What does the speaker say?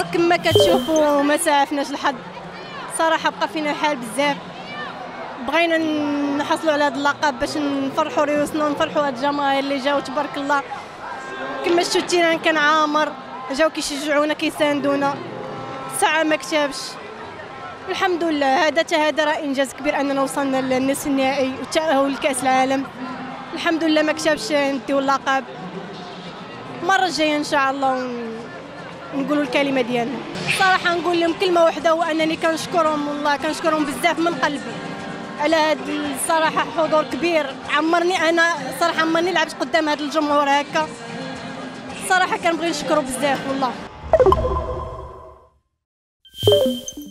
كما كتشوفوا ما سعفناش الحظ صراحه، بقى فينا الحال بزاف. بغينا نحصلوا على هذا اللقب باش نفرحوا ريوسنا ونفرحوا هاد الجماهير اللي جاو تبارك الله. كما شفتوا التيران كان عامر، جاو كيشجعونا كيساندونا، ساعه ما كتابش. الحمد لله هذا راه انجاز كبير اننا وصلنا للنصف النهائي والتاهل لكاس العالم. الحمد لله ما كتابش نديو اللقب. المره الجايه ان شاء الله نقولوا الكلمه ديالنا. صراحه نقول لهم كلمه واحده، هو انني كنشكرهم، والله كنشكرهم بزاف من قلبي على هذا الصراحه حضور كبير. انا صراحه عمرني لعبت قدام هذا الجمهور هكا، صراحه كنبغي نشكرو بزاف والله.